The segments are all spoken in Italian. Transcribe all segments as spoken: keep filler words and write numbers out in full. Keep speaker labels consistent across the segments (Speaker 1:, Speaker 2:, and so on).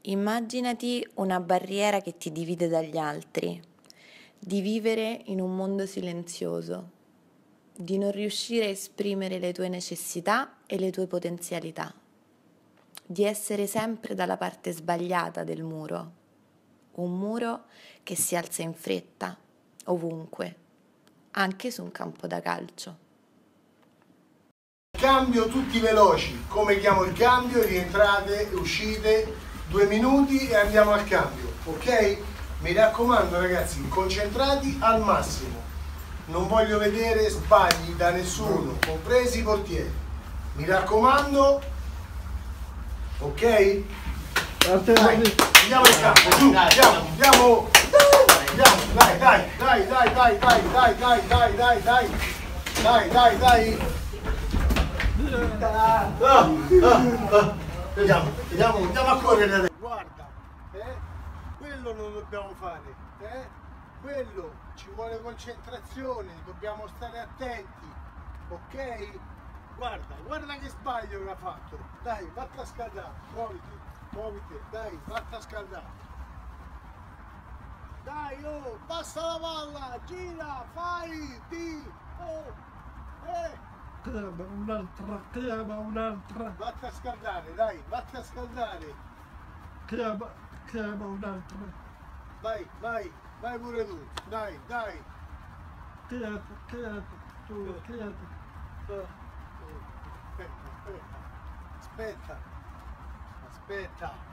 Speaker 1: Immaginati una barriera che ti divide dagli altri, di vivere in un mondo silenzioso, di non riuscire a esprimere le tue necessità e le tue potenzialità, di essere sempre dalla parte sbagliata del muro, un muro che si alza in fretta, ovunque, anche su un campo da calcio.
Speaker 2: Cambio tutti veloci, come chiamo il cambio, rientrate, uscite, due minuti e andiamo al cambio, ok? Mi raccomando ragazzi, concentrati al massimo, non voglio vedere sbagli da nessuno, compresi i portieri, mi raccomando, ok? Dai, andiamo al cambio, su, andiamo, andiamo, andiamo, dai, dai, dai, dai, dai, dai, dai, dai, dai, dai, dai, dai, dai, dai. Ah, ah, ah. Vediamo, vediamo, andiamo a correre adesso. Guarda, eh? Quello non dobbiamo fare, eh? Quello ci vuole concentrazione, dobbiamo stare attenti, ok? Guarda, guarda che sbaglio che ha fatto. Dai, vatti a scaldare, muoviti, muoviti, dai, vatti a scaldare. Dai, oh, passa la palla, gira, fai, di, oh, eh.
Speaker 3: Crema un'altra, crema un'altra.
Speaker 2: Vatti a scaldare, dai, vatti a scaldare.
Speaker 3: Crema, crema un'altra.
Speaker 2: Vai, vai, vai pure tu, dai, dai.
Speaker 3: Creato, creato, tu, creato.
Speaker 2: Aspetta, aspetta, aspetta, aspetta.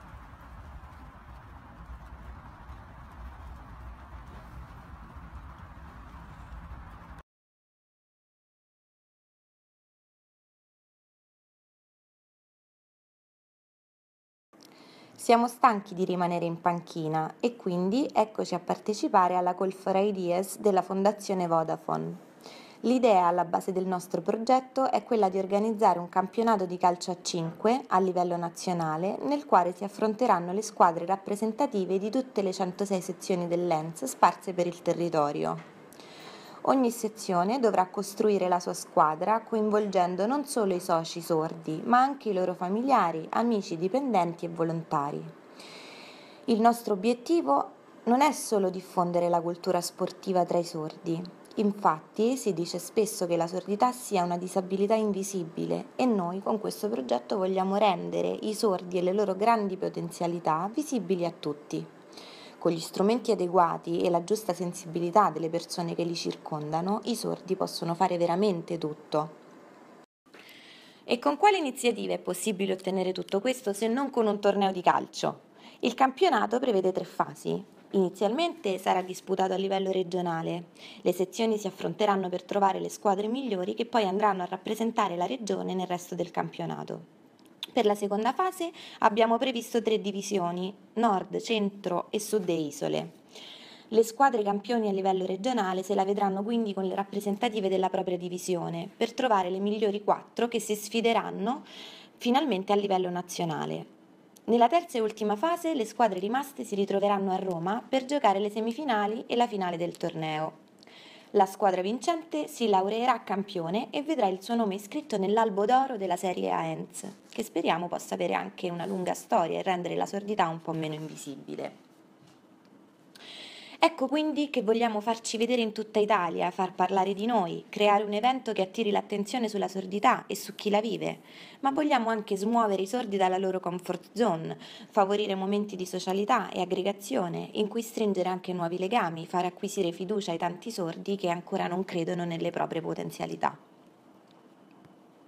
Speaker 1: Siamo stanchi di rimanere in panchina e quindi eccoci a partecipare alla Call for Ideas della Fondazione Vodafone. L'idea alla base del nostro progetto è quella di organizzare un campionato di calcio a cinque a livello nazionale nel quale si affronteranno le squadre rappresentative di tutte le centosei sezioni dell'E N S sparse per il territorio. Ogni sezione dovrà costruire la sua squadra coinvolgendo non solo i soci sordi, ma anche i loro familiari, amici, dipendenti e volontari. Il nostro obiettivo non è solo diffondere la cultura sportiva tra i sordi. Infatti, si dice spesso che la sordità sia una disabilità invisibile e noi con questo progetto vogliamo rendere i sordi e le loro grandi potenzialità visibili a tutti. Con gli strumenti adeguati e la giusta sensibilità delle persone che li circondano, i sordi possono fare veramente tutto. E con quale iniziativa è possibile ottenere tutto questo se non con un torneo di calcio? Il campionato prevede tre fasi. Inizialmente sarà disputato a livello regionale. Le sezioni si affronteranno per trovare le squadre migliori che poi andranno a rappresentare la regione nel resto del campionato. Per la seconda fase abbiamo previsto tre divisioni, nord, centro e sud e isole. Le squadre campioni a livello regionale se la vedranno quindi con le rappresentative della propria divisione, per trovare le migliori quattro che si sfideranno finalmente a livello nazionale. Nella terza e ultima fase le squadre rimaste si ritroveranno a Roma per giocare le semifinali e la finale del torneo. La squadra vincente si laureerà campione e vedrà il suo nome iscritto nell'albo d'oro della Serie A E N S, che speriamo possa avere anche una lunga storia e rendere la sordità un po' meno invisibile. Ecco quindi che vogliamo farci vedere in tutta Italia, far parlare di noi, creare un evento che attiri l'attenzione sulla sordità e su chi la vive, ma vogliamo anche smuovere i sordi dalla loro comfort zone, favorire momenti di socialità e aggregazione, in cui stringere anche nuovi legami, far acquisire fiducia ai tanti sordi che ancora non credono nelle proprie potenzialità.